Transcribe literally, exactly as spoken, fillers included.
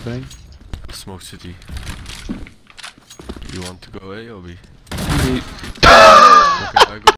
Bang. Smoke City. You want to go A or B? B.